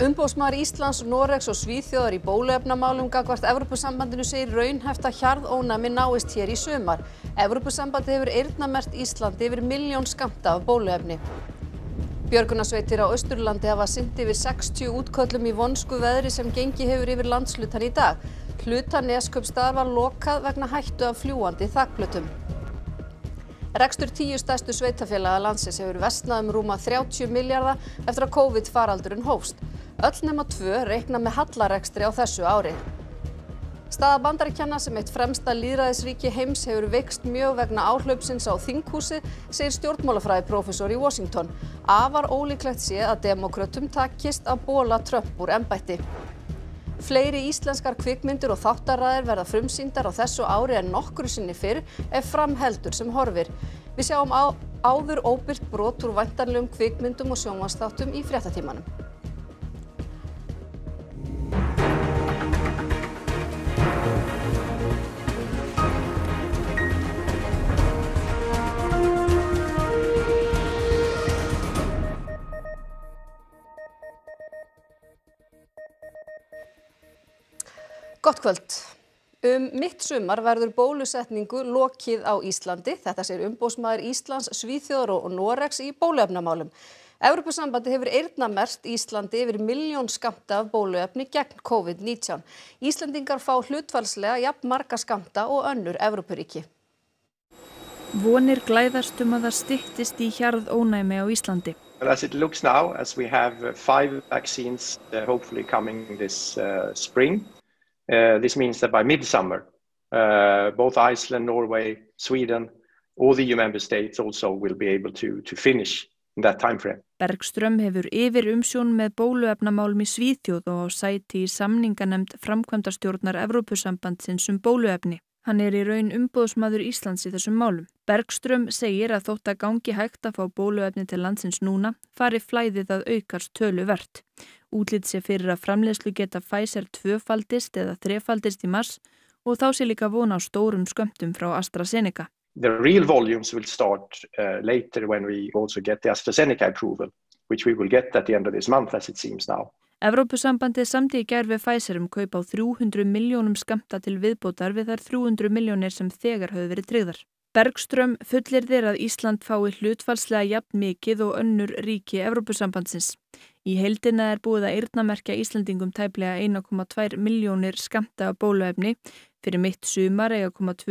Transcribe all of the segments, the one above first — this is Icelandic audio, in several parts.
Umboðsmaður Íslands, Noregs og Svíþjóðar í bóluefnamálum gagnvart Evrópusambandinu segir raunhæft að hjarðónæmi náist hér í sumar. Evrópusambandið hefur eyrnamerkt Íslandi yfir 1.000.000 skammta af bóluefni. Björgunarsveitir á Austurlandi hafa sinnt yfir 60 útköllum í vonsku veðri sem gengið hefur yfir landshlutann í dag. Hluta Neskaupstaðar var lokað vegna hættu af fljúgandi þakplötum. Rekstur 10 stærstu sveitarfélaga landsins hefur versnað rúma 30 milljarða eftir að Covid-faraldurinn hófst. Öll nema 2 reikna með hallarekstri á þessu ári. Staða Bandaríkjanna sem eitt fremsta lýðræðisríki heims hefur veikst mjög vegna áhlaupsins á þinghúsið, segir stjórnmálafræðiprófessor í Washington. Afar ólíklegt sé að demókrötum takist að bola Trump úr embætti. Fleiri íslenskar kvikmyndir og þáttaraðir verða frumsýndar á þessu ári en nokkru sinni fyrr ef fram heldur sem horfir. Við sjáum áður óbirt brot úr væntanlegum kvikmyndum og sjónvarpsþáttum í fréttatímanum. Gott kvöld. Mitt sumar verður bólusetningu lokið á Íslandi. Þetta segir umboðsmaður Íslands, Svíþjóðar og Noregs í bóluefnamálum. Evrópusambandið hefur eyrnamerkt Íslandi yfir 1.000.000 skammta af bóluefni gegn Covid-19. Íslendingar fá hlutfallslega jafn marga skammta og önnur Evrópuríki. Vonir glæðast að það styttist í hjarðónæmi á Íslandi. Well, as it looks now, as we have 5 vaccines hopefully coming this spring. This means that by midsummer, both Iceland, Norway, Sweden, all the EU member states also will be able to finish in that time frame. Bergström hefur yfir umsjón með bóluefnamálum í Svíþjóð og á sæti í samninganefnd framkvæmdastjórnar Evrópusambandsins bóluefni. Hann í raun umboðsmaður Íslands í þessum málum. Bergström segir að þótt að gangi hægt að fá bóluefni til landsins núna, fari flæðið að aukast töluvert. Útlit sé fyrir að framleiðslu geta Pfizer 2-faldist eða 3-faldist í mars og þá sé líka von á stórum skömmtum frá AstraZeneca. The real volumes will start later when we also get the AstraZeneca approval, which we will get at the end of this month as it seems now. Evrópusambandið samdi í gær við Pfizer kaup á 300 milljónum skammta til viðbótar við þær 300 milljónir sem þegar höfðu verið tryggðar. Bergström fullyrðir að Ísland fái hlutfallslega jafn mikið og önnur ríki Evrópusambandsins. Í heildina búið að eyrnamerkja Íslendingum tæplega 1,2 milljónir skammta af bóluefni. Fyrir mitt sumar eiga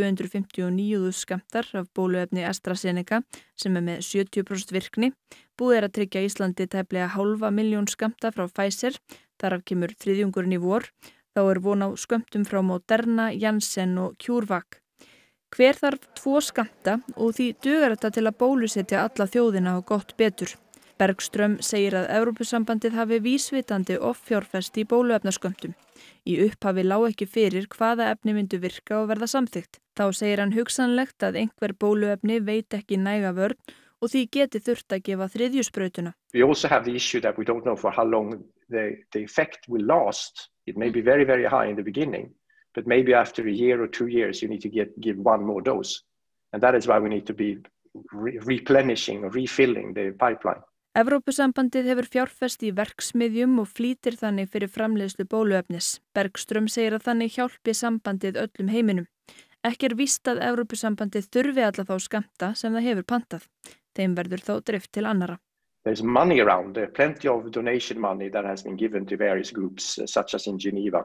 259.000 skammtar af bóluefni AstraZeneca sem með 70% virkni. Búið að tryggja Íslandi tæplega 500.000 skammta frá Pfizer, þar af kemur þriðjungurinn í vor. Þá von á skömmtum frá Moderna, Janssen og CureVac. Hver þarf 2 skammta og því dugar þetta til að bólusetja alla þjóðina og gott betur. Bergström segir að Evrópusambandið hafi vísvitandi offjárfest í bóluefnaskömmtum. Í upphafi lá ekki fyrir hvaða efni myndu virka og verða samþykkt. Þá segir hann hugsanlegt að einhver bóluefni veit ekki næga vörn og því geti þurft að gefa 3. sprautuna. We also have the issue that we don't know for how long the effect will last. It may be very, very high in the beginning, but maybe after a year or 2 years you need to give 1 more dose. And that is why we need to be replenishing or refilling the pipeline. Evrópusambandið hefur fjárfest í verksmiðjum og flýtir þannig fyrir framleiðslu bóluefnis. Bergström segir að þannig hjálpi sambandið öllum heiminum. Ekki víst að Evrópusambandið þurfi alla þá skammta sem það hefur pantað. Þeim verður þó dreift til annarra. There's money around. There plenty of donation money that has been given to various groups, such as in Geneva,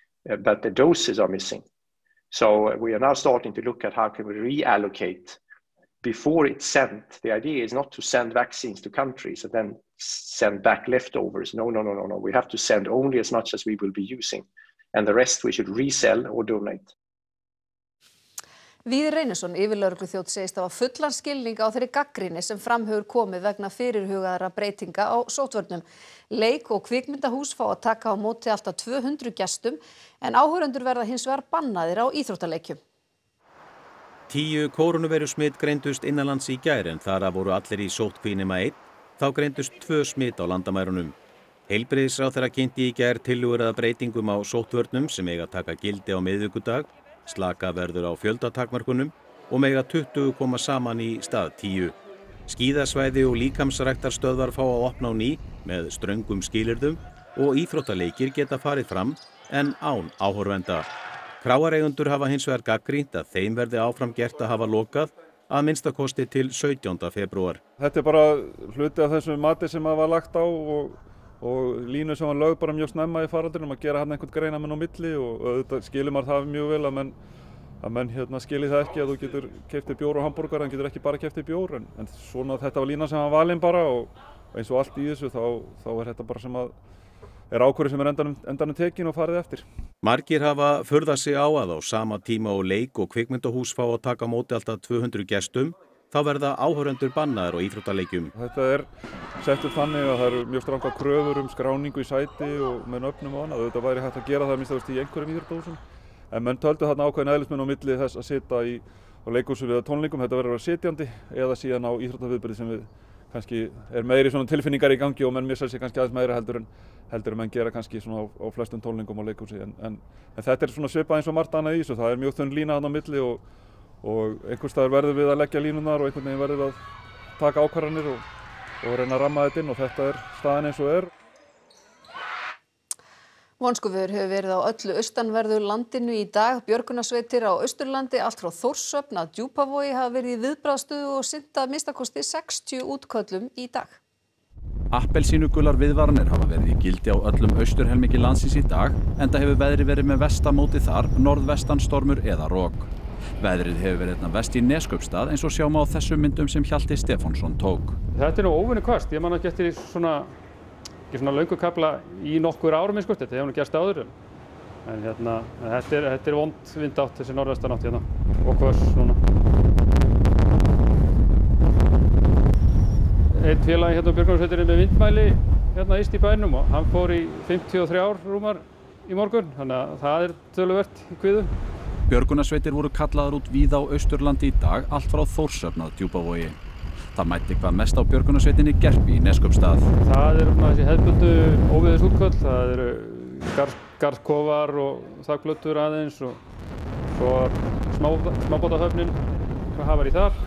but the doses are missing. So we are now starting to look at how can we reallocate. Before it's sent, the idea is not to send vaccines to countries and then send back leftovers. No. We have to send only as much as we will be using. And the rest we should resell or donate. Víðir Reynisson, yfirlögregluþjónn, segist hafa fullan skilning á þeirri gagnrýni sem fram hefur komið vegna fyrirhugaðra breytinga á sóttvörnum. Leik- og kvikmyndahús fá að taka á móti allt að 200 gestum en áhorfendur verða hins vegar bannaðir á íþróttaleikjum. 10 kórónuveirusmit greindust innanlands í gær en þar voru allir í sóttkví nema 1. Þá greindust 2 smit á landamærunum. Heilbrigðisráðherra kynnti í gær tillögur að breytingum á sóttvörnum sem eiga að taka gildi á miðvikudag. Slaka verður á fjöldatakmörkunum og mega 20 koma saman í stað 10. Skíðasvæði og líkamsræktarstöðvar fá að opna á ný með ströngum skilyrðum og íþróttaleikir geta farið fram en án áhorfenda. Kráareigendur hafa hins vegar gagnrýnt að þeim verði áfram gert að hafa lokað að minnstakosti til 17. febrúar. Þetta bara hluti af þessum mati sem var lagt á og línu sem var lögð bara mjög snemma í faraldrinum að gera hann einhvern greinamenn á milli og auðvitað skilur maður það mjög vel að menn skilji það ekki að þú getur keypt bjór og hambúrgar en getur ekki bara keypt bjór en svona þetta var lína sem var valin bara og eins og allt í þessu þá þetta bara sem að er ákvörðun sem endanum tekin og farið eftir. Margir hafa furðað sig á að á sama tíma og leik- og kvikmyndahús fá að taka á móti alltaf 200 gestum, þá verða áhorfendur bannaðir á íþróttaleikjum. Þetta sett upp þannig að það eru mjög strangar kröfur skráningu í sæti og með nöfnum og annað. Þetta væri hægt að gera það að minnsta í einhverjum íþróttahúsum. En menn töldu þarna ákveðin eðlismenn á milli þess að sitja á leikhúsum við tónleikum. Þetta verður að vera sitjandi eða síðan á íþróttaviðburði sem við kannski er meiri svona tilfinningar í gangi og menn missa sig kannski aðeins meira heldur en menn gera kannski svona á flestum tónlingum á leikhúsi en þetta er svona svipað eins og margt annað í þessu. Það er mjög þunn lína þarna á milli og einhvers staðar verður við að leggja línunar og einhvern veginn verður við að taka ákvarðanir og reyna að ramma þetta inn og þetta er staðan eins og er. Vonskuveður hefur verið á öllu austanverðu landinu í dag. Björgunarsveitir á Austurlandi allt frá Þórshöfn að Djúpavogi hafa verið í viðbragðsstöðu og sinnt að minnstakosti 60 útköllum í dag. Appelsínugular viðvaranir hafa verið í gildi á öllum austurhelmingi landsins í dag enda hefur veðrið verið með vestamóti þar, norðvestan stormur eða rok. Veðrið hefur verið einna vest í Neskaupstað eins og sjá má á þessum myndum sem Hjalti Stefánsson tók. Þetta nú óvenju hvasst, ég man ekki eftir svona löngu kafla í nokkur árum þetta hefur nú gerst áður en þetta vond vindátt þessi norðvestanátt hérna og hvöss núna. Einn félagi hérna á björgunarsveitinni með vindmæli hérna yst í bænum og hann fór í 53 rúmar í morgun þannig að það er töluvert í kviðu. Björgunarsveitir voru kallaðar út víða á Austurlandi í dag allt frá Þórshöfn að Djúpavogi. Það mætti hvað mest á björgunarsveitinni Gerpi í Neskaupstað. Það eru þessi hefðbundu óveðursútköll, það eru garðkofar og þakplötur aðeins og svo smábátahöfnin hvað hafa í þar.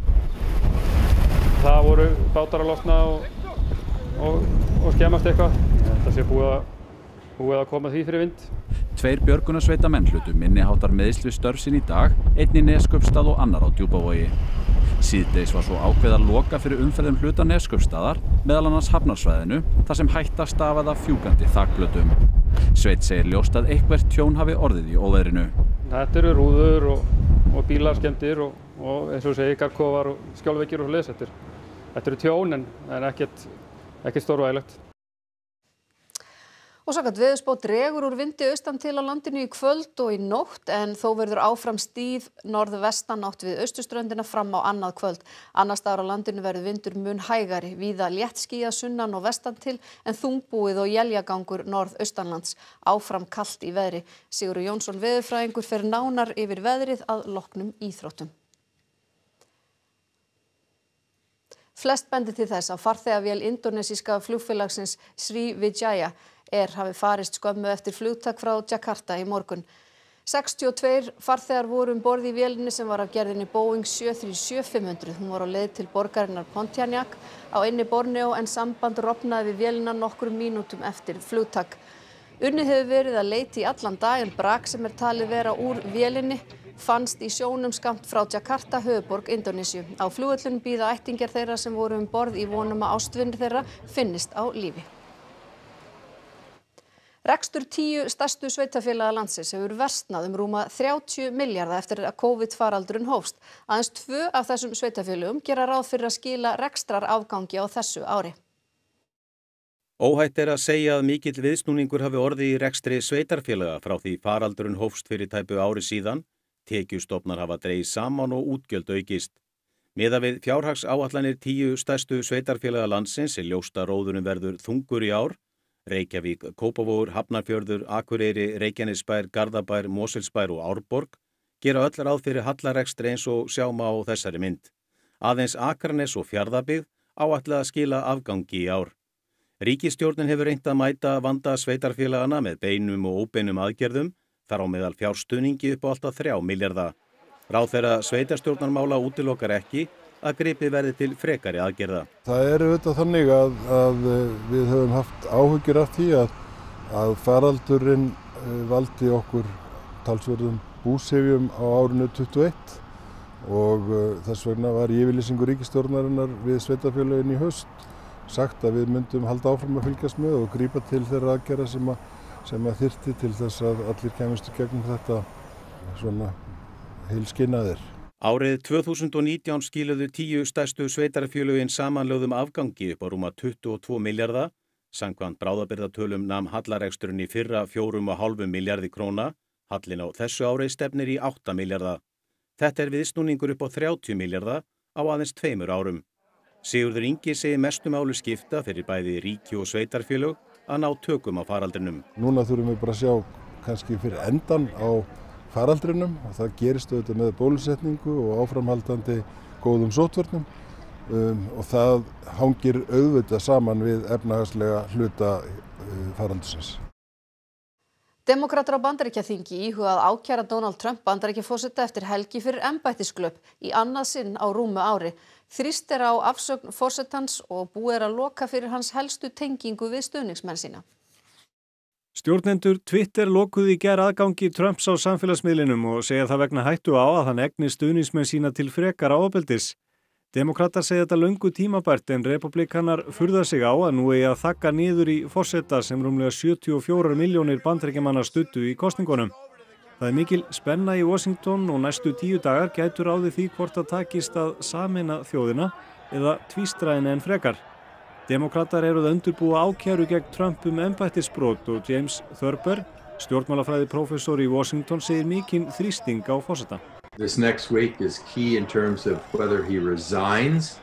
Það voru bátar að losna og skemmast eitthvað. Þetta sé búið að koma því fyrir vind. 2 björgunarsveitamenn hlutu minniháttar meiðsl við störf sín í dag, einn í Neskaupstað og annar á Djúpavogi. Síðdegis var svo ákveðið að loka fyrir umferð hluta Neskaupstaðar, meðal annars Hafnarsvæðinu, þar sem hætta stafaði af fjúkandi þakplötum. Sveinn segir ljóst að eitthvert tjón hafi orðið í óveðrinu. Þetta eru rúður og bílar skemmdir og eins og segir garðkofar og skjálfveggir og svoleiðis. Þetta eru tjón en ekkert stórvægilegt. Og samkvæmt veðurspá dregur úr vindi austan til á landinu í kvöld og í nótt en þó verður áfram stíf norðvestanátt við austurströndina fram á annað kvöld. Annars staðar á landinu verður vindur mun hægari, víða léttskýjað sunnan og vestan til en þungbúið og éljagangur norðaustanlands. Áfram kalt í veðri. Sigurður Jónsson veðurfræðingur fer nánar yfir veðrið að loknum íþróttum. Flest bendir til þess að farþegavél indónesíska flugfélagsins Sriwijaya hafi farist skömmu eftir flugtak frá Jakarta í morgun. 62 farþegar voru borð í vélinni sem var af gerðinni Boeing 737-500. Hún var á leið til borgarinnar Pontianak á eynni Borneo en samband rofnaði við vélina nokkrum mínútum eftir flugtak. Unnið hefur verið að leita í allan dag en brak sem talið vera úr vélinni fannst í sjónum skammt frá Jakarta, höfuðborg Indónesíu. Á flugvöllunum bíða ættingjar þeirra sem voru borð í vonum að ástvinir þeirra finnist á lífi. Rekstur 10 stærstu sveitarfélaga landsins hefur versnað rúma 30 milljarða eftir að COVID-faraldurinn hófst. Aðeins 2 af þessum sveitarfélögum gera ráð fyrir að skila rekstrarafgangi á þessu ári. Óhætt er að segja að mikill viðsnúningur hafi orðið í rekstri sveitarfélaga frá því faraldurinn hófst fyrir tæpu ári síðan. Tekjustofnar hafa dregið saman og útgjöld aukist. Miðað við fjárhagsáætlanir 10 stærstu sveitarfélaga landsins ljóst að róðurinn verður þungur í ár. Reykjavík, Kópavogur, Hafnarfjörður, Akureyri, Reykjanesbær, Garðabær, Mosfellsbær og Árborg gera öll ráð fyrir hallarekstri eins og sjá má á þessari mynd. Aðeins Akranes og Fjarðabyggð áætla að skila afgangi í ár. Ríkisstjórnin hefur reynt að mæta vanda sveitarfélagana með beinum og óbeinum aðgerðum, þar á meðal fjárstuðningi upp á alltaf 3 milljarða. Ráðherra sveitarstjórnarmála útilokar ekki að gripið verði til frekari aðgerða. Það auðvitað þannig að við höfum haft áhyggjur af því að faraldurinn valdi okkur talsverðum búsifjum á árinu 21 og þess vegna var í yfirlýsingu ríkisstjórnarinnar við sveitarfélögin í haust sagt að við myndum halda áfram að fylgjast með og grípa til þeirra aðgerða sem þyrfti til þess að allir kæmust í gegnum þetta svona heilskinaðir. Árið 2019 skiluðu 10 stærstu sveitarfélögin samanlögðum afgangi upp á rúma 22 milljarða. Samkvæmt bráðabirgðatölum nam hallareksturinn í fyrra 4,5 milljarði króna. Hallinn á þessu ári stefnir í 8 milljarða. Þetta viðsnúningur upp á 30 milljarða á aðeins 2 árum. Sigurður Ingi segir mestu máli skipta fyrir bæði ríki og sveitarfélög að ná tökum á faraldrinum. Núna þurfum við bara að sjá kannski fyrir endan á faraldrinum og það gerist auðvitað með bólusetningu og áframhaldandi góðum sóttvörnum og það hangir auðvitað saman við efnahagslega hluta faraldursins. Demókratar á Bandaríkjaþingi íhuga að ákæra Donald Trump Bandaríkjaforseta eftir helgi fyrir embættisglöp í annað sinn á rúmu ári. Þrýst á afsögn forsetans og búið að loka fyrir hans helstu tengingu við stuðningsmenn sína. Stjórnendur Twitter lokuðu í gær aðgangi Trumps á samfélagsmiðlinum og segja það vegna hættu á að hann egni stuðningsmenn sína til frekara ofbeldis. Demokratar segja þetta löngu tímabært en republikanar furða sig á að nú eigi að þagga niður í forseta sem rúmlega 74 milljónir Bandaríkjamanna studdu í kosningunum. Það mikil spenna í Washington og næstu 10 dagar gætu ráðið því hvort að takist að sameina þjóðina eða tvístra henni en frekar. Demokratar eru að undirbúa ákæru gegn Trump embættisbrot og James Thurber, stjórnmálafræði prófessor í Washington, segir mikinn þrýsting á forseta. This next week is key in terms of whether he resigns.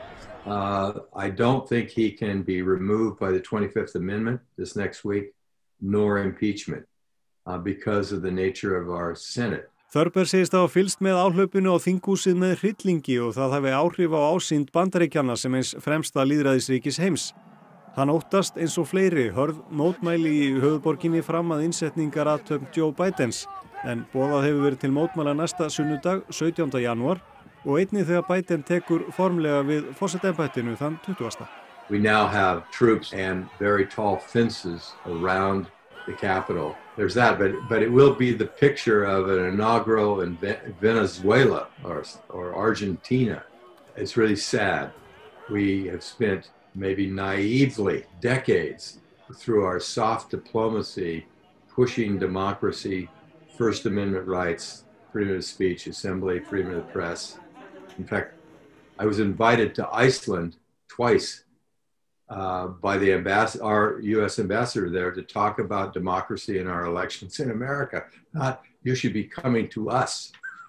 I don't think he can be removed by the 25th Amendment this next week, nor impeachment, because of the nature of our Senate. Thurber segist að hafa fylgst með áhlaupinu á þinghúsið með hryllingi og það hafi áhrif á ásýnd Bandaríkjanna sem eins fremsta lýðræðisríkis heims. Hann óttast eins og fleiri hörð mótmæli í höfuðborginni fram að innsetningarathöfn Joe Bidens. En boðað hefur verið til mótmæla næsta sunnudag 17. janúar og einnig þegar Biden tekur formlega við forsetaembættinu þann 20. We now have troops and very tall fences around the Capitol. There's that, but it will be the picture of an inaugural in Venezuela or Argentina. It's really sad. We have spent maybe naively decades through our soft diplomacy pushing democracy, First Amendment rights, freedom of speech, assembly, freedom of the press. In fact, I was invited to Iceland twice by our U.S. ambassador there to talk about democracy in our elections in America. Not, you should be coming to us.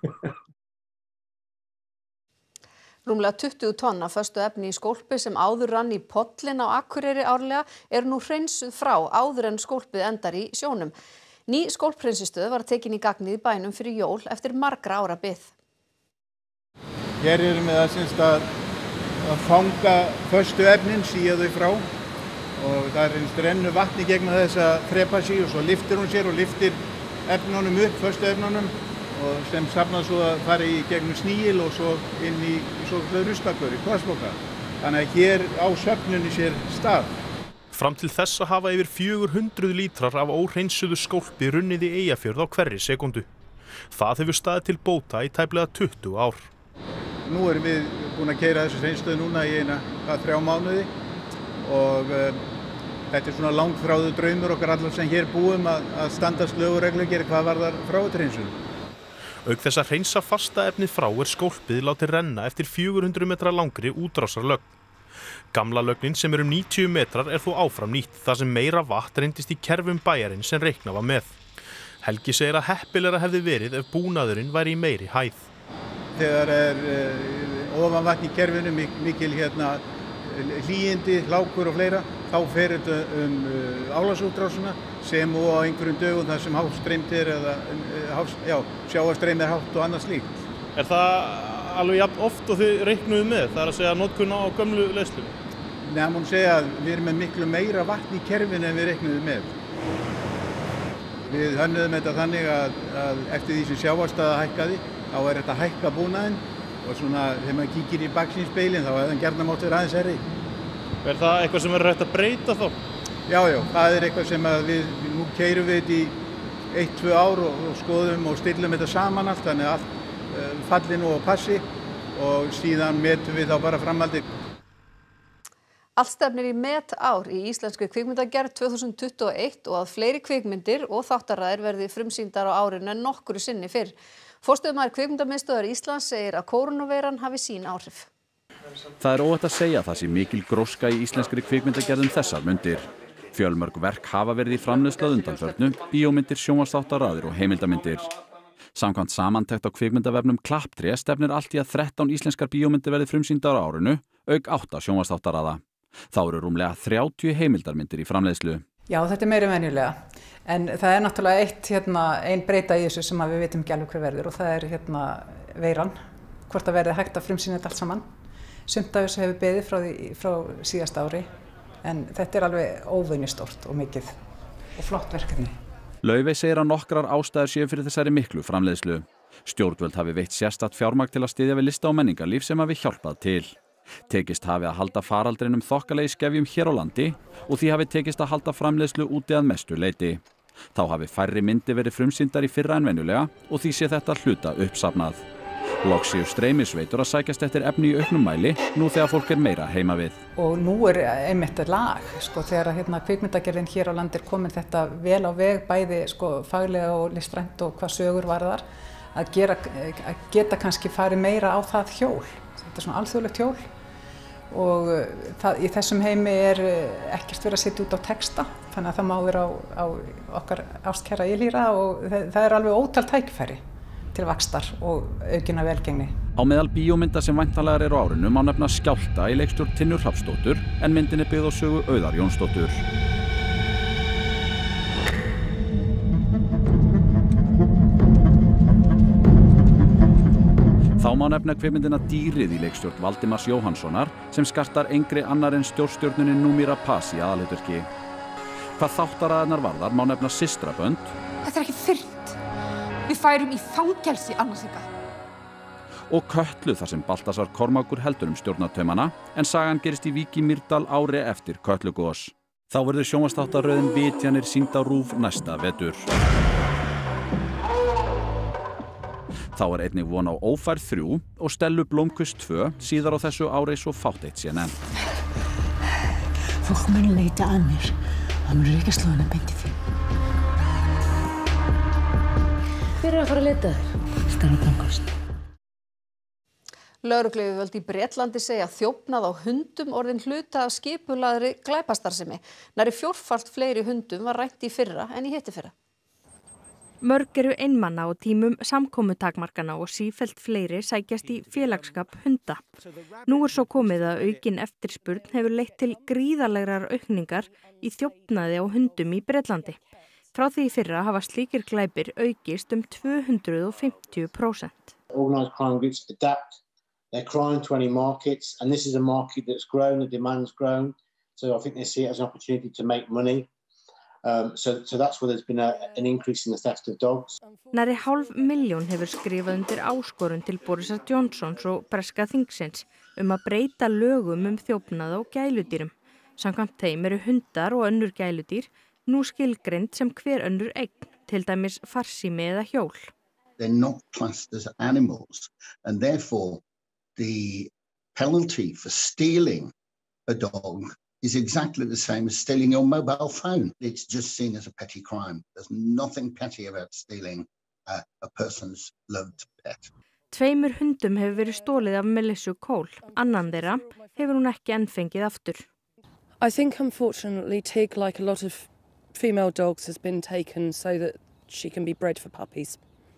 Rúmlega 20 tonn af föstu efni í skólpi sem áður rann í pollinn á Akureyri árlega nú hreinsuð frá áður en skólpið endar í sjónum. Ný skólphreinsistöð var tekin í gagnið í bænum fyrir jól eftir margra ára bið. Hér erum við að fanga föstu efnin, síja þau frá og það rennur vatni gegn þessa þrepasí og svo lyftir hún sér og lyftir efnunum upp, föstu efnunum og sem safnað svo að fara í gegnum sníil og svo inn í svokallaða ruslakur í plastpoka. Þannig að hér á söfnunni sér stað. Fram til þessa hafa yfir 400 lítrar af óhreinsuðu skólpi runnið í Eyjafjörð á hverri sekúndu. Það hefur staðið til bóta í tæplega 20 ár. Nú erum við búin að keyra þessu hreinstöð núna í 3 mánuði og þetta svona langþráður draumur okkar allar sem hér búum að standast lög og reglugerð hvað varðar fráhreinsun. Auk þess að hreinsa fasta efnið frá skólpið látið renna eftir 400 metra langri útrásarlögn. Gamla lögnin sem 90 metrar þó áfram nýtt þar sem meira vatn reyndist í kerfum bæjarins sem reiknað var með. Helgi segir að heppilegra hefði verið ef búnaðurinn væri í meiri hæð. Þegar ofanvatn í kerfinu mikil hlýindi, lákur og fleira, þá fer þetta álagsútrásina sem og á einhverjum dögum þar sem hafstreymt eða sjávarstreymi hátt og annað slíkt. Er það alveg jafn oft og þið reiknuðu með, það að segja notkun á gömlu leiðslum? Nei, það má segja að við erum með miklu meira vatn í kerfinu en við reiknuðum með. Við hönnuðum þetta þannig að eftir því sem sjávarstaða hækkaði, þá þetta hækka búnaðinn og svona þegar maður kíkir í baksýnisspegilinn þá hefði hann gjarnan mátt vera aðeins herri. Er það eitthvað sem er hægt að breyta þá? Já, það er eitthvað sem að nú keyrum við þetta í 1-2 ár og skoðum og stillum þetta saman allt, þannig að allt falli nú á passi og síðan metum við þá bara framhaldið. Allt stefnir í metár í íslenskri kvikmyndagerð 2021 og að fleiri kvikmyndir og þáttaraðir verði frumsýndar á árinu en nokkru sinni fyrr. Forstöðumaður Kvikmyndamiðstöðvar Íslands segir að kórónuveiran hafi sín áhrif. Það er óhætt að segja að það sé mikil gróska í íslenskri kvikmyndagerð þessar mundir. Fjölmörg verk hafa verið í framleiðslu að undanförnu, bíómyndir, sjónvarpsþáttaraðir og heimildarmyndir. Samkvæmt samantekt á kvikmyndavefnum Klapptré stefnir allt í að 13 íslenskar bíómyndir verði frumsýndar á árinu, auk 8 sjónvarpsþáttaraða. Þá eru rúmlega 30 heimildarmyndir í framleiðslu. Já, þetta er meira en venjulega. En það er náttúrulega ein breyta í þessu sem við vitum ekki alveg hver verður og það er veiran, hvort það verði hægt að frumsýna þetta allt saman. Sumt af þessu hefur beðið frá síðasta ári, en þetta er alveg óvenjustórt og mikið og flott verkefni. Laufey segir að nokkrar ástæður séu fyrir þessari miklu framleiðslu. Stjórnvöld hafi veitt sérstakt fjármagn til að styðja við lista- og menningarlíf sem hafi hjálpað til. Tekist hafi að halda faraldrinum þokkalegi skefjum hér á landi og því hafi tekist að halda framleiðslu úti að mestu leyti. Þá hafi færri myndir verið frumsýndar í fyrra en venjulega og því sé þetta hluta uppsafnað. Loks séu streymisveitur að sækjast eftir efni í auknum mæli nú þegar fólk er meira heima við. Og nú er einmitt lag, þegar kvikmyndagerðin hér á landi er komin þetta vel á veg, bæði faglega og listrænt og hvað sögur varðar, að geta kannski farið meira á það hjól. Þetta er svona alþjóðlegt hjól og í þessum heimi er ekkert verið að setja út á texta, þannig að það má vera á okkar ástkæra ylhýra og það er alveg ótal tækifæri til vaxtar og aukinna velgengni. Á meðal bíómynda sem væntanlegar eru á árinu má nefna Skjálfta í leikstjórn Tinnu Hrafnsdóttur en myndin er byggð á sögu Auðar Jónsdóttur. Þá má nefna kvikmyndina Dýrið í leikstjórn Valdimars Jóhannssonar sem skartar engri annar en stjórnstjörnunni Noomi Rapace í aðalhlutverki. Hvað þáttaraðirnar varðar má nefna Systrabönd. Þetta er ekki þyrnt. Við færum í fangelsi annars ykkar. Og Kötlu þar sem Baltasar Kormákur heldur stjórnartaumana en sagan gerist í Vík í Mýrdal ári eftir Kötlugos. Þá verður sjónvarpsþáttaröðin Vitjanir sýnd á RÚV næsta vetur. Þá er einnig von á Ófærð 3 og Stellu Blómkvist 2 síðar á þessu ári svo fátt eitt sé nefnt. Fólk mun leita að mér. Það mun ekki slá hana beint í því. Hver er að fara að leita þér? Stellu Blómkvist. Lögregluyfirvöld í Bretlandi segja þjófnað á hundum orðin hluta af skipulagðri glæpastarfsemi. Nærri fjórfalt fleiri hundum var rænt í fyrra en í hittifyrra. Mörg eru einmanna á tímum samkomutakmarkana og sífellt fleiri sækjast í félagsskap hunda. Nú er svo komið að aukin eftirspurn hefur leitt til gríðarlegrar aukningar í þjófnaði á hundum í Bretlandi. Frá því í fyrra hafa slíkir glæpir aukist 250%. Organised crime groups adapt their crime to any markets, and this is a market that's grown, the demand's grown, so I think they see it as an opportunity to make money. So that's where there's been an increase in the theft of dogs. Nærri 500.000 hefur skrifað undir áskorun til Borisar Johnsons og breska þingsins að breyta lögum þjófnað á gæludýrum. Samkvæmt þeim eru hundar og önnur gæludýr nú skilgreind sem hver önnur eign, til dæmis farsími eða hjól. They're not classed as animals, and therefore the penalty for stealing a dog is exactly the same as stealing your mobile phone. It's just seen as a petty crime. There's nothing petty about stealing a person's loved pet. 2 hundum hefur verið stólið af Melissa Cole. Annan þeirra hefur hún ekki enn fengið aftur. I think unfortunately Tig, like a lot of female dogs, has been taken so that she can be bred for puppies.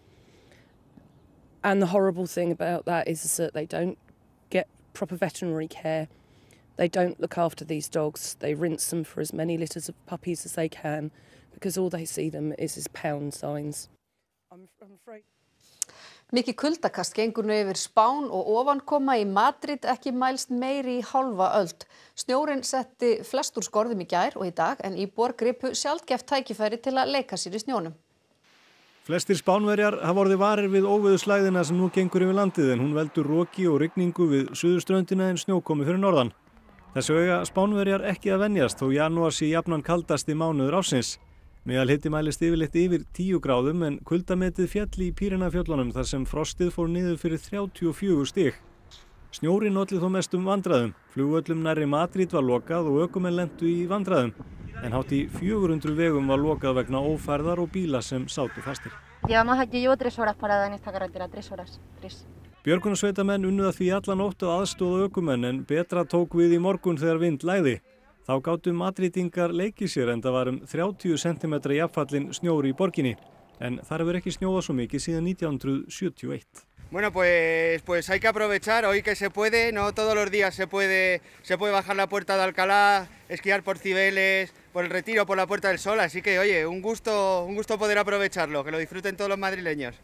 And the horrible thing about that is that they don't get proper veterinary care. They don't look after these dogs. They rinse them for as many litters of puppies as they can because all they see them is pound signs. I'm afraid. Mikið kuldakast gengur nú yfir Spán og ofankoma í Madrid ekki mælst meiri í hálfa öld. Snjórinn setti flest úr skorðum í gær og í dag en íbúar gripu sjaldgæft tækifæri til að leika sér í snjónum. Flestir Spánverjar hafa orðið varir við óveðurslægðina sem nú gengur yfir landið en hún veldur roki og rigningu við suðurströndina en snjókomi fyrir norðan. Þessu eiga Spánverjar ekki að venjast þó janúar sé jafnan kaldasti mánuður ársins. Meðalhiti mælist yfirleitt yfir 10 gráðum en kuldametið féll í Pýrenafjöllunum þar sem frostið fór niður fyrir 34 stig. Snjórinn olli þó mestum vandræðum. Flugvöllum nærri Madrid var lokað og ökumenn lentu í vandræðum. En hátt í 400 vegum var lokað vegna ófærðar og bíla sem sátu fastir. Llevo 3 horas parada en esta carretera, 3 horas. Björgunarsveitamenn unnu að því alla nótt og aðstoða ökumenn en betra tók við í morgun þegar vind lægði. Þá gátu Madridingar leikið sér en það var 30 cm jafnfallinn snjór í borginni. En þar hefur ekki snjóað svo mikið síðan 1971. Bueno, pues hay que aprovechar hoy que se puede, no todos los días se puede bajar la Puerta de Alcalá, esquiar por Cibeles, por el Retiro, por la Puerta del Sol, así que oye, un gusto poder aprovecharlo, que lo disfruten todos los madrileños.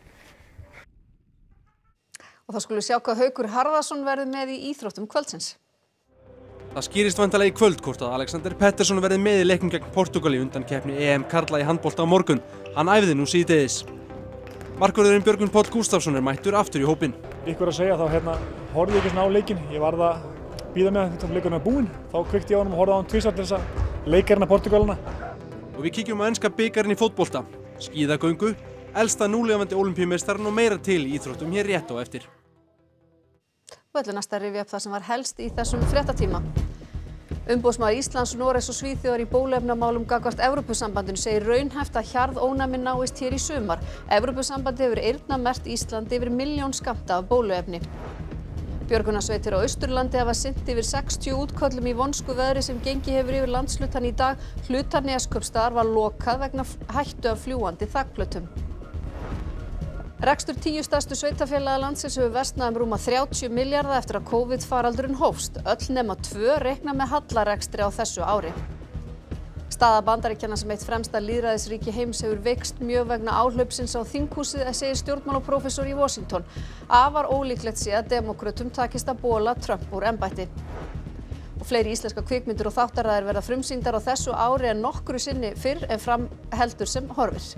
Og þá skulum við sjá hvað Haukur Harðarson verður með í íþróttum kvöldsins. Það skýrist væntanlega í kvöld hvort að Alexander Pettersson verði með í leiknum gegn Portúgal í undankeppni EM karla í handbolta á morgun. Hann æfði nú síðdegis. Markvörðurinn Björgvin Páll Gústafsson mættur aftur í hópinn. Ykkur að segja þá horfði ég ekki svona á leikinn. Ég varð að bíða með þetta leikurinn var búinn. Þá kveikti ég á honum og horfði á hann tvisvar til þess að leikarina Portúgalana. Og við kíkjum á enska bikarinn í fótbolta, skíðagöngu, elsta núlifandi ólympíumeistarinn og meira til í íþróttum hér rétt á eftir. Og ætlum næst að rifja upp það sem var helst í þessum fréttatíma. Umboðsmaður Íslands, Noregs og Svíþjóðar í bóluefnamálum gagnvart Evrópusambandinu segir raunhæft að hjarðónæmi náist hér í sumar. Evrópusambandið hefur eyrnamerkt Íslandi yfir 1 milljón skammta af bóluefni. Björgunarsveitir á Austurlandi hafa sinnt yfir 60 útköllum í vonsku veðri sem gengið hefur yfir landshlutann í dag. Hluta Neskaupstaðar var lokað vegna hættu af fljúgandi þakplötum. Rekstur 10 stærstu sveitarfélaga landsins hefur versnað rúma 30 milljarða eftir að COVID-faraldurinn hófst. Öll nema 2 reikna með hallarekstri á þessu ári. Staða Bandaríkjanna sem eitt fremsta lýðræðisríki heims hefur veikst mjög vegna áhlaupsins á þinghúsið, segir stjórnmálaprófessor í Washington. Afar ólíklegt sé að demókrötum takist að bola Trump úr embætti. Og fleiri íslenska kvikmyndir og þáttaraðir verða frumsýndar á þessu ári en nokkru sinni fyrr en fram heldur sem horfir.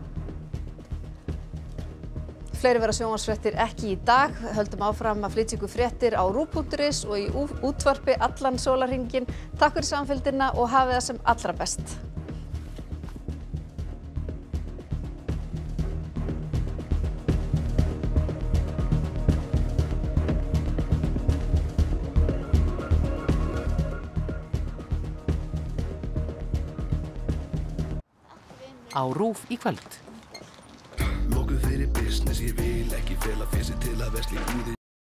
Fleiri verða sjónvarpsfréttir ekki í dag. Höldum áfram að flytja ykkur fréttir á RÚV.is og í útvarpi allan sólarhringinn. Takk fyrir samfylgdina og hafið það sem allra best. Á RÚV í kvöld. Lokuð fyrir business, ég vil ekki fela fyrir til að versla í búðir.